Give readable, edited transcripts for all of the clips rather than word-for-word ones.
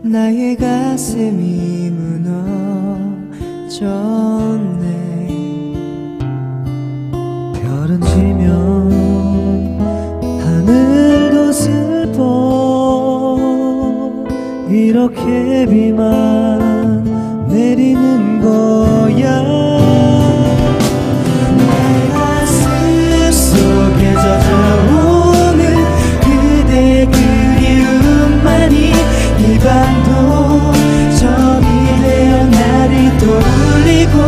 나의 가슴이 무너졌네. 별은 지면 하늘도 슬퍼. 이렇게 비만 내리는 거야. 내 가슴 속에 젖어오는 그대 그리움만이 이 밤도 정이 되어 나를 떠올리고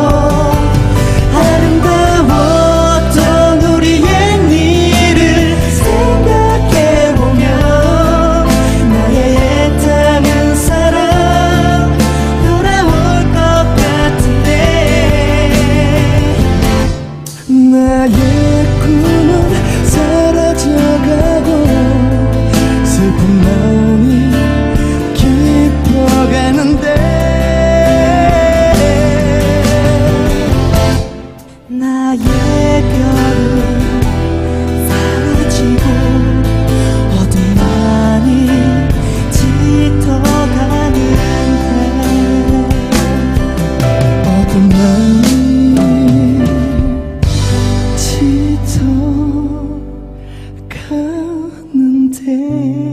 아름다웠던 우리의 일을 생각해보면 나의 애타는 사랑 돌아올 것 같은데 나의 꿈은 사라져가고 슬픈 마음이 깊어가는데 나의 별은 사라지고 어둠만이 짙어가는데 어둠만이 짙어가는데